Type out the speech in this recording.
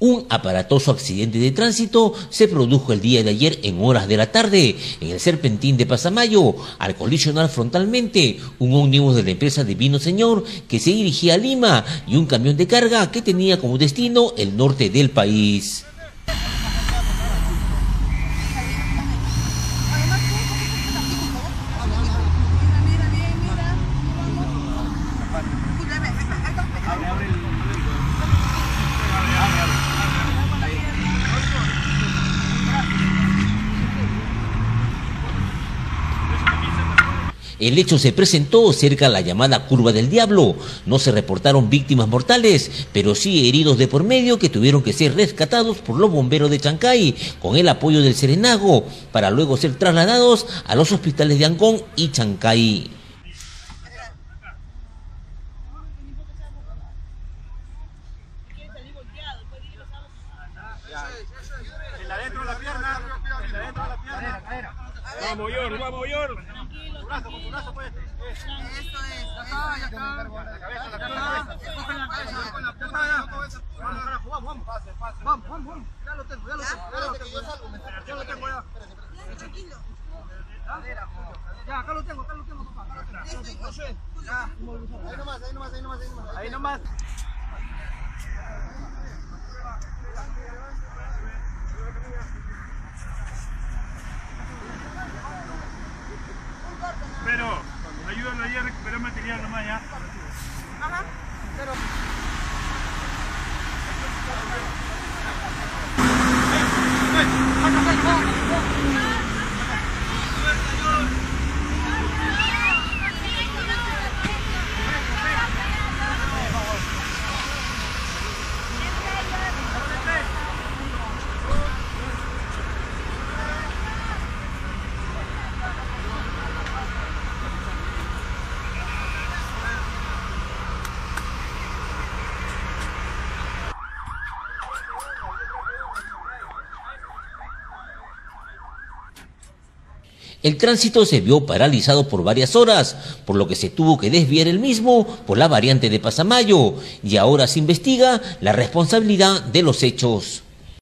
Un aparatoso accidente de tránsito se produjo el día de ayer en horas de la tarde en el Serpentín de Pasamayo al colisionar frontalmente un ómnibus de la empresa Divino Señor que se dirigía a Lima y un camión de carga que tenía como destino el norte del país. El hecho se presentó cerca de la llamada Curva del Diablo. No se reportaron víctimas mortales, pero sí heridos de por medio que tuvieron que ser rescatados por los bomberos de Chancay con el apoyo del Serenago para luego ser trasladados a los hospitales de Ancón y Chancay. Vamos, Yor, vamos, Yor. Con tu brazo, pues. Eso es. Acá, acá. La cabeza, la cabeza. Coge la cabeza, con la cabeza. Vamos. Vamos. Ya lo tengo. Ya lo tengo ya. Tranquilo. Ya, acá lo tengo, papá. Ya. Ahí nomás. Pero, ayúdalo ahí a recuperar material nomás ya. Ajá. Pero... El tránsito se vio paralizado por varias horas, por lo que se tuvo que desviar el mismo por la variante de Pasamayo, y ahora se investiga la responsabilidad de los hechos.